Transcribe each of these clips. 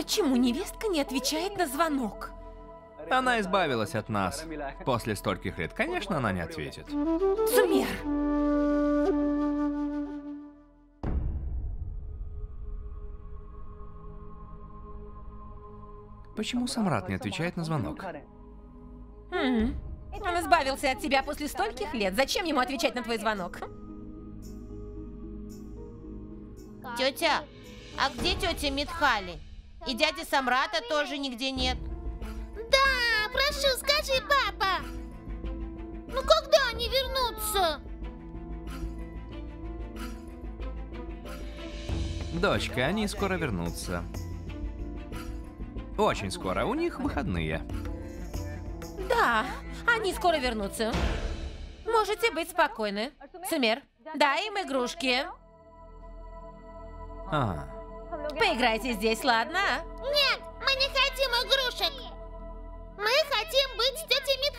Почему невестка не отвечает на звонок? Она избавилась от нас. После стольких лет, конечно, она не ответит. Сумер! Почему Самрат не отвечает на звонок? Он избавился от тебя после стольких лет. Зачем ему отвечать на твой звонок? Тетя, а где тетя Митхали? И дяди Самрата тоже нигде нет. Да, прошу, скажи, папа. Ну когда они вернутся? Дочка, они скоро вернутся. Очень скоро. У них выходные. Да, они скоро вернутся. Можете быть спокойны. Сумер, дай им игрушки. Поиграйте здесь, ладно? Нет, мы не хотим игрушек. Мы хотим быть с тетей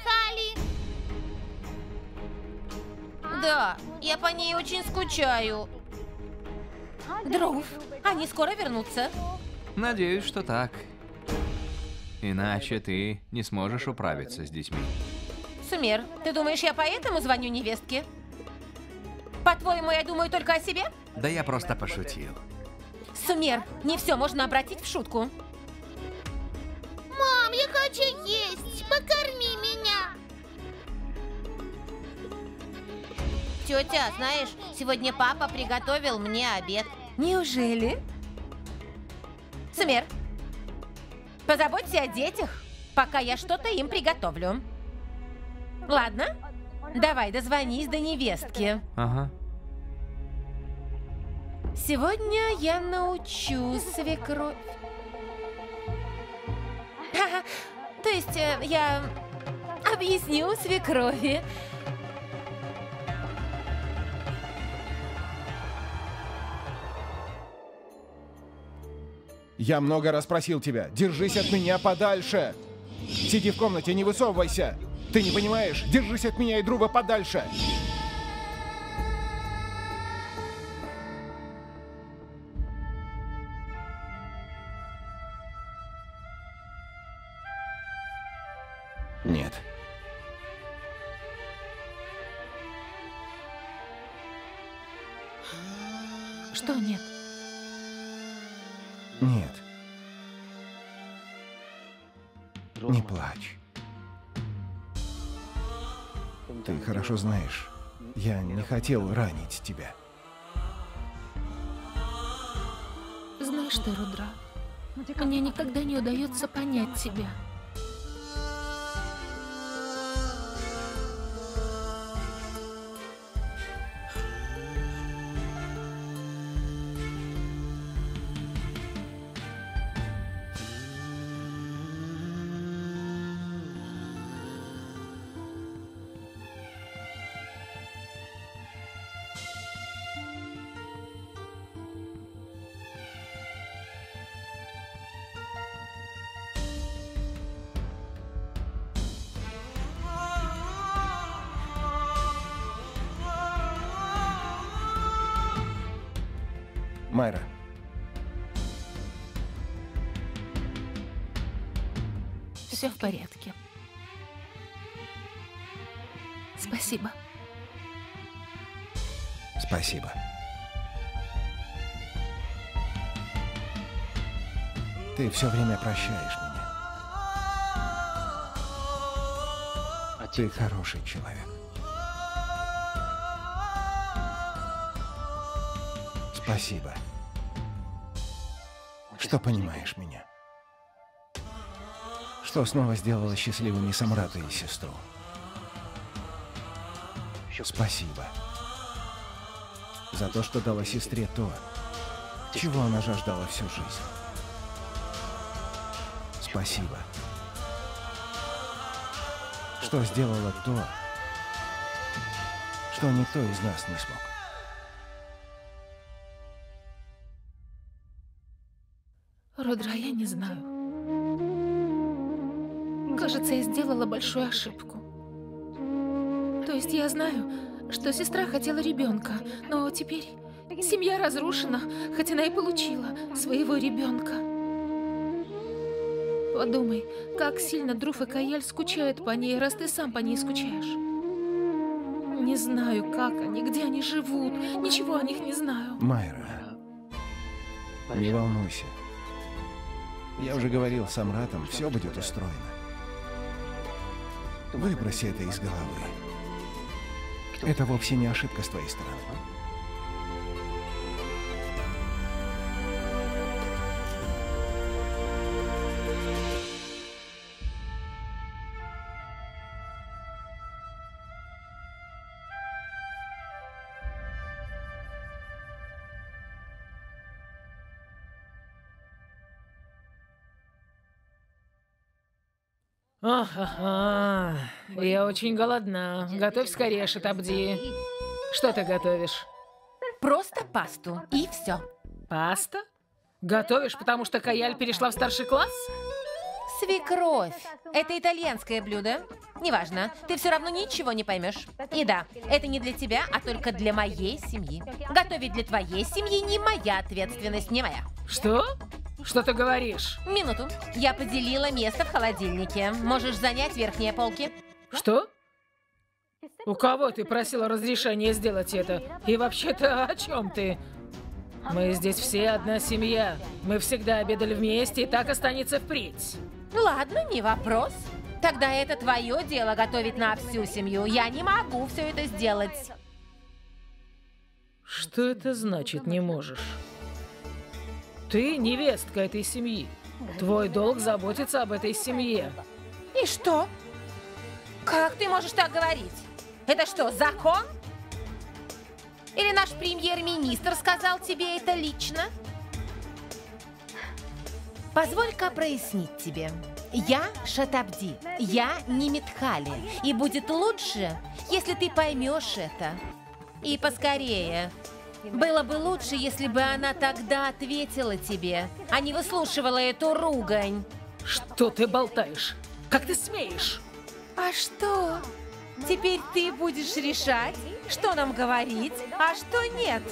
Митхали. Да, я по ней очень скучаю. Дров, они скоро вернутся. Надеюсь, что так. Иначе ты не сможешь управиться с детьми. Сумер, ты думаешь, я поэтому звоню невестке? По-твоему, я думаю только о себе? Да я просто пошутил. Сумер, не все можно обратить в шутку. Мам, я хочу есть. Покорми меня. Тетя, знаешь, сегодня папа приготовил мне обед. Неужели? Сумер, позаботься о детях, пока я что-то им приготовлю. Ладно? Давай, дозвонись до невестки. Ага. Сегодня я научу свекровь. То есть я объясню свекрови. Я много раз просил тебя, держись от меня подальше. Сиди в комнате, не высовывайся. Ты не понимаешь? Держись от меня и друга подальше. Нет. Что нет? Нет. Не плачь. Ты хорошо знаешь, я не хотел ранить тебя. Знаешь ты, Рудра, мне никогда не удается понять тебя. Майра. Все в порядке. Спасибо. Спасибо. Ты все время прощаешь меня. Ты хороший человек. Спасибо, что понимаешь меня. Что снова сделала счастливыми Самрата и сестру. Спасибо за то, что дала сестре то, чего она жаждала всю жизнь. Спасибо, что сделала то, что никто из нас не смог. Рудра, я не знаю. Кажется, я сделала большую ошибку. То есть я знаю, что сестра хотела ребенка, но теперь семья разрушена, хоть она и получила своего ребенка. Подумай, как сильно Друф и Каяль скучают по ней, раз ты сам по ней скучаешь. Не знаю, как они, где они живут. Ничего о них не знаю. Майра, не волнуйся. Я уже говорил с Амратом, все будет устроено. Выброси это из головы. Это вовсе не ошибка с твоей стороны. Ага, я очень голодна. Готовь скорее, Шатабди. Что ты готовишь? Просто пасту, и все. Паста? Готовишь, потому что Каяль перешла в старший класс? Свекровь. Это итальянское блюдо. Неважно, ты все равно ничего не поймешь. И да, это не для тебя, а только для моей семьи. Готовить для твоей семьи не моя ответственность, не моя. Что? Что ты говоришь? Минуту. Я поделила место в холодильнике. Можешь занять верхние полки. Что? У кого ты просила разрешения сделать это? И вообще-то о чем ты? Мы здесь все одна семья. Мы всегда обедали вместе, и так останется впредь. Ладно, не вопрос. Тогда это твое дело готовить на всю семью. Я не могу все это сделать. Что это значит, не можешь? Ты невестка этой семьи. Твой долг заботиться об этой семье. И что? Как ты можешь так говорить? Это что, закон? Или наш премьер-министр сказал тебе это лично? Позволь-ка прояснить тебе. Я Шатабди, я не Митхали. И будет лучше, если ты поймешь это. И поскорее. Было бы лучше, если бы она тогда ответила тебе, а не выслушивала эту ругань. Что ты болтаешь? Как ты смеешь? А что? Теперь ты будешь решать, что нам говорить, а что нет.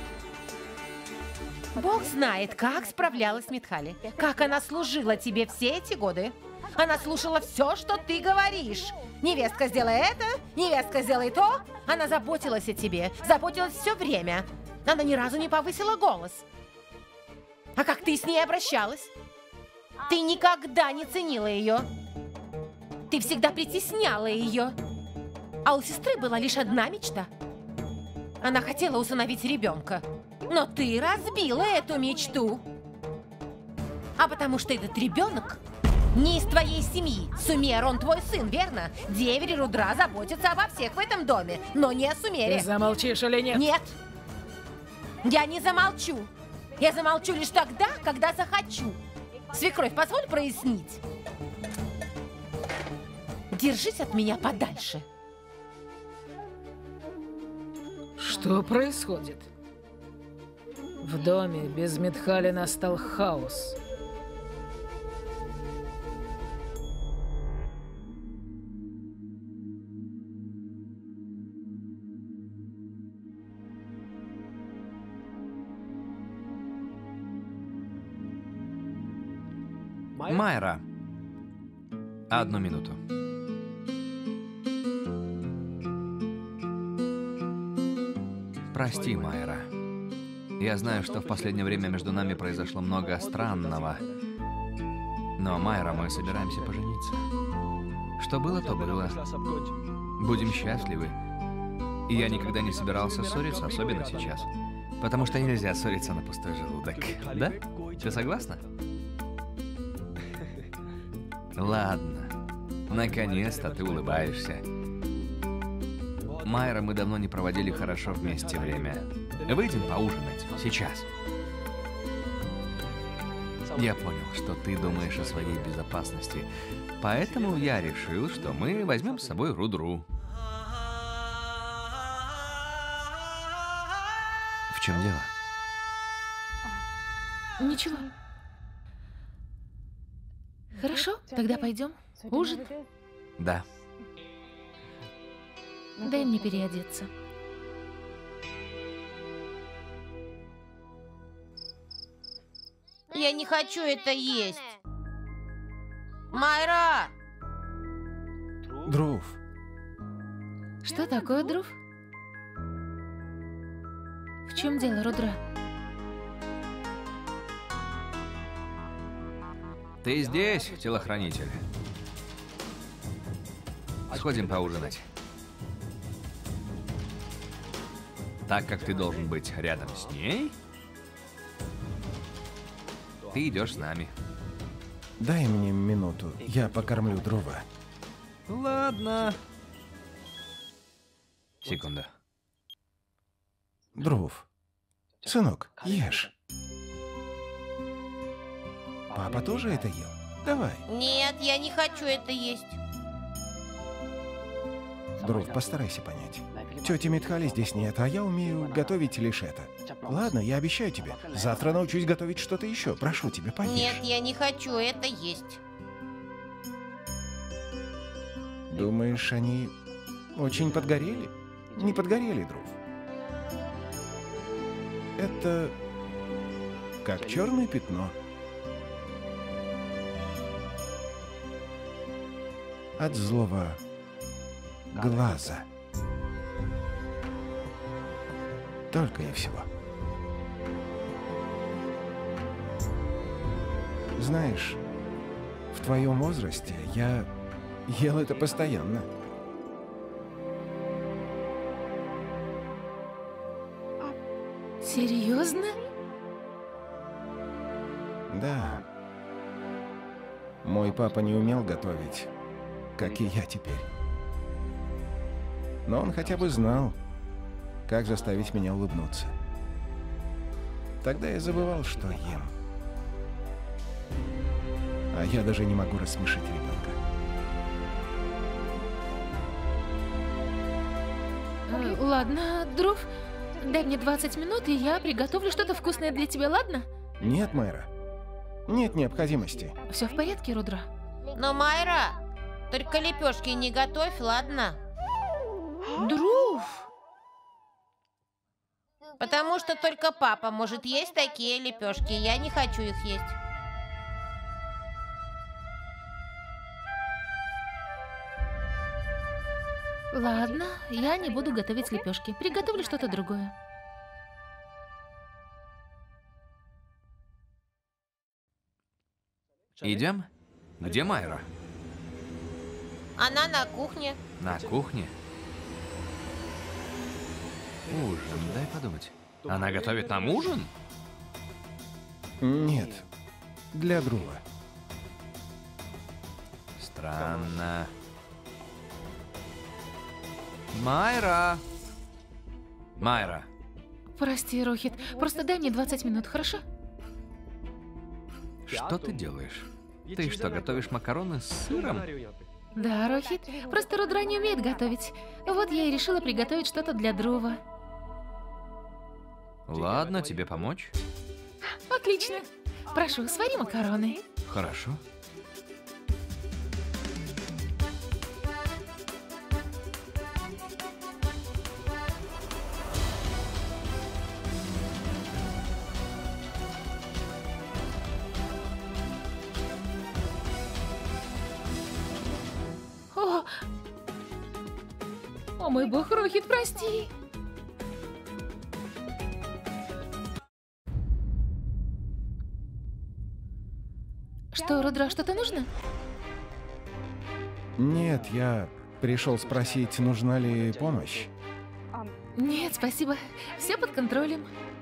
Бог знает, как справлялась Митхали, как она служила тебе все эти годы. Она слушала все, что ты говоришь. Невестка, сделай это, невестка, сделай то. Она заботилась о тебе, заботилась все время. Она ни разу не повысила голос. А как ты с ней обращалась? Ты никогда не ценила ее. Ты всегда притесняла ее. А у сестры была лишь одна мечта. Она хотела усыновить ребенка. Но ты разбила эту мечту. А потому что этот ребенок не из твоей семьи. Сумер, он твой сын, верно? Деверь и Рудра заботятся обо всех в этом доме, но не о Сумере. Ты замолчишь или нет? Нет. Я не замолчу. Я замолчу лишь тогда, когда захочу. Свекровь, позволь прояснить. Держись от меня подальше. Что происходит? В доме без Митхали настал хаос. Майра. Одну минуту. Прости, Майра. Я знаю, что в последнее время между нами произошло много странного. Но, Майра, мы собираемся пожениться. Что было, то было. Будем счастливы. И я никогда не собирался ссориться, особенно сейчас. Потому что нельзя ссориться на пустой желудок. Да? Ты согласна? Ладно. Наконец-то ты улыбаешься. Майра, мы давно не проводили хорошо вместе время. Выйдем поужинать. Сейчас. Я понял, что ты думаешь о своей безопасности. Поэтому я решил, что мы возьмем с собой Рудру. В чем дело? Ничего. Хорошо, тогда пойдем. Ужин. Да. Дай мне переодеться. Я не хочу это есть. Майра! Друв, Что такое, Друв? В чем дело, Рудра? Ты здесь, телохранитель? Сходим поужинать. Так как ты должен быть рядом с ней, ты идешь с нами. дай мне минуту, я покормлю Друва. Ладно. Секунду. Друв, сынок, ешь. Папа тоже это ел? Давай. Нет, я не хочу это есть. Друв, постарайся понять. Тети Митхали здесь нет, а я умею готовить лишь это. Ладно, я обещаю тебе. Завтра научусь готовить что-то еще. Прошу тебя, поешь. Нет, я не хочу это есть. Думаешь, они очень подгорели? Не подгорели, Друв. Это как черное пятно. От злого глаза. Только и всего. Знаешь, в твоем возрасте я ел это постоянно. Серьезно? Да. Мой папа не умел готовить, как и я теперь. Но он хотя бы знал, как заставить меня улыбнуться. Тогда я забывал, что ем. А я даже не могу рассмешить ребенка. Ладно, Друв, дай мне 20 минут, и я приготовлю что-то вкусное для тебя, ладно? Нет, Майра. Нет необходимости. Все в порядке, Рудра? Но, Майра, только лепешки не готовь, ладно? Друв! Потому что только папа может есть такие лепешки. Я не хочу их есть. Ладно, я не буду готовить лепешки. Приготовлю что-то другое. Идем? Где Майра? Она на кухне. На кухне? Ужин, дай подумать. Она готовит нам ужин? Нет. Для Друва. Странно. Майра! Майра! Прости, Рохит, просто дай мне 20 минут, хорошо? Что ты делаешь? Ты что, готовишь макароны с сыром? Да, Рохит, просто Рудра не умеет готовить. Вот я и решила приготовить что-то для Друва. Ладно, тебе помочь? Отлично. Прошу, свари макароны. Хорошо. О мой бог, Рохит, прости. Что, Рудра, что-то нужно? Нет, я пришел спросить, нужна ли помощь. Нет, спасибо. Все под контролем.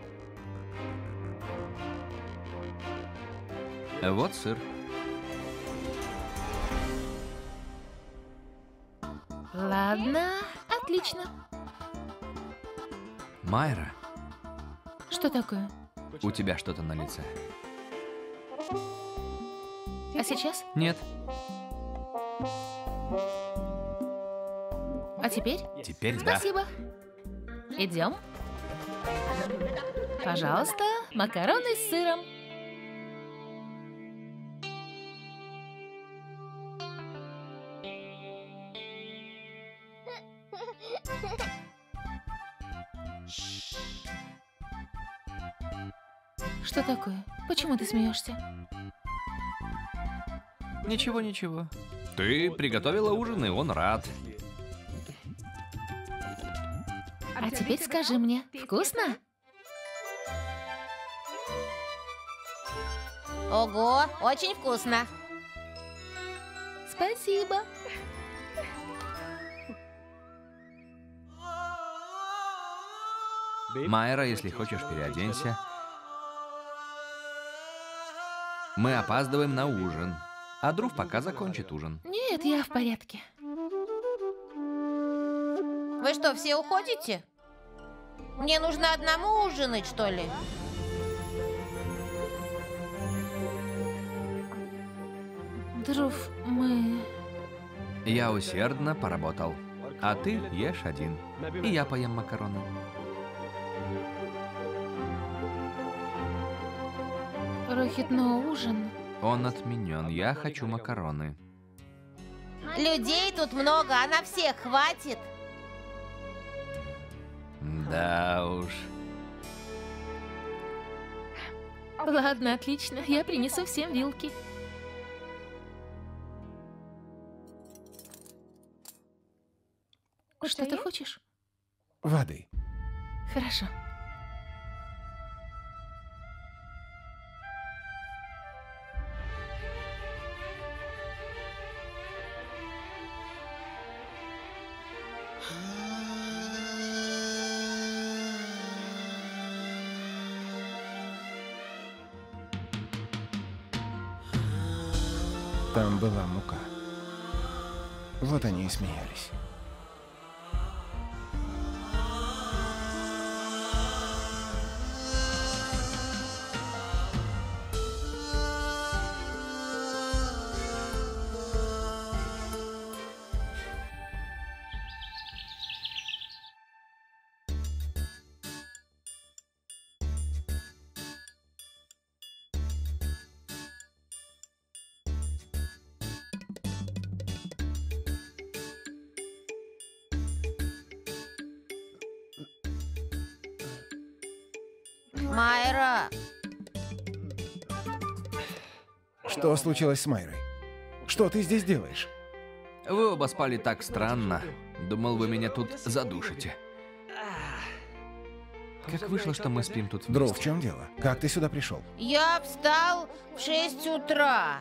Вот сыр. Ладно, отлично. Майра, Что такое? у тебя что-то на лице? А сейчас? Нет. А теперь? Теперь да. Спасибо. Идем. Пожалуйста, макароны с сыром. Что такое? Почему ты смеешься? Ничего, ничего. Ты приготовила ужин, и он рад. А теперь скажи мне, вкусно? Ого, очень вкусно. Спасибо. Майра, если хочешь, переоденься. Мы опаздываем на ужин. А Друв пока закончит ужин. Нет, я в порядке. Вы что, все уходите? Мне нужно одному ужинать, что ли? Друв, мы... Я усердно поработал. А ты ешь один. И я поем макароны. Рохит, но ужин... Он отменен. Я хочу макароны. Людей тут много, а на всех хватит. Да уж. Ладно, отлично. Я принесу всем вилки. Что ты хочешь? Воды. Хорошо. Там была мука. Вот они и смеялись. Майра, Что случилось с Майрой? Что ты здесь делаешь? Вы оба спали так странно. Думал, вы меня тут задушите. Как вышло, что мы спим тут Друв, вместе? в чем дело? Как ты сюда пришел? я встал в 6 утра.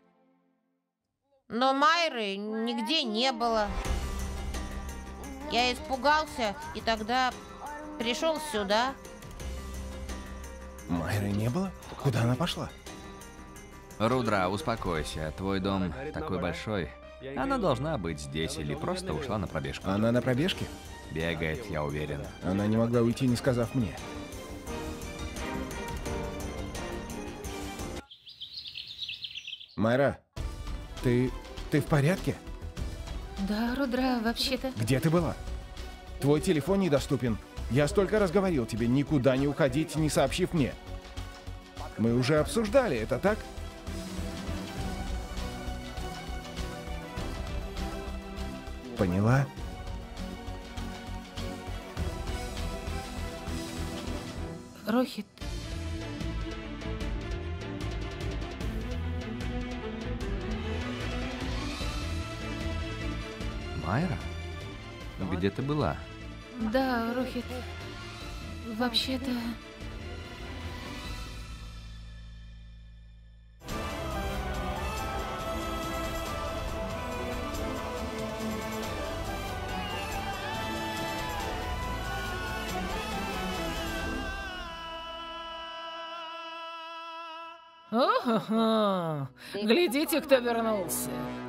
Но Майры нигде не было. Я испугался и тогда пришел сюда. Майры не было? Куда она пошла? Рудра, успокойся. Твой дом такой большой. Она должна быть здесь или просто ушла на пробежку. Она на пробежке? Бегает, я уверен. Она не могла уйти, не сказав мне. Майра, ты в порядке? Да, Рудра, вообще-то... Где ты была? Твой телефон недоступен. Я столько раз говорил тебе, никуда не уходить, не сообщив мне. Мы уже обсуждали это, так? Поняла? Рохит... Майра? Где ты была? Да, Рохит... Вообще-то... О-хо-хо! Глядите, кто вернулся.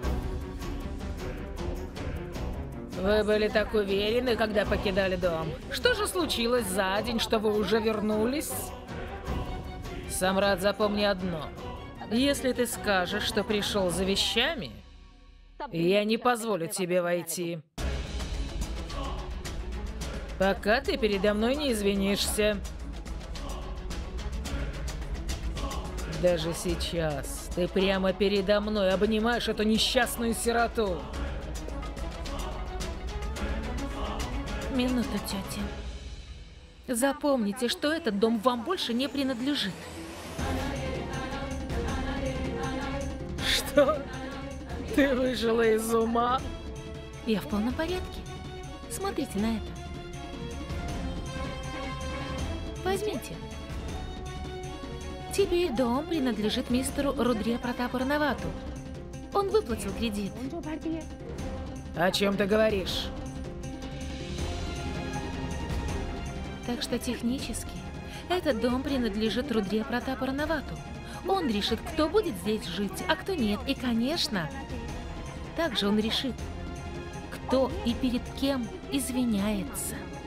Вы были так уверены, когда покидали дом. Что же случилось за день, что вы уже вернулись? Самрат, запомни одно. Если ты скажешь, что пришел за вещами, я не позволю тебе войти. Пока ты передо мной не извинишься. Даже сейчас ты прямо передо мной обнимаешь эту несчастную сироту. Минуту, тетя. Запомните, что этот дом вам больше не принадлежит. Что? Ты выжила из ума? Я в полном порядке. Смотрите на это. Возьмите. Теперь дом принадлежит мистеру Рудре Протапу Ранавату. Он выплатил кредит. О чем ты говоришь? Так что технически этот дом принадлежит Рудре Протапу Ранавату. Он решит, кто будет здесь жить, а кто нет. И, конечно, также он решит, кто и перед кем извиняется.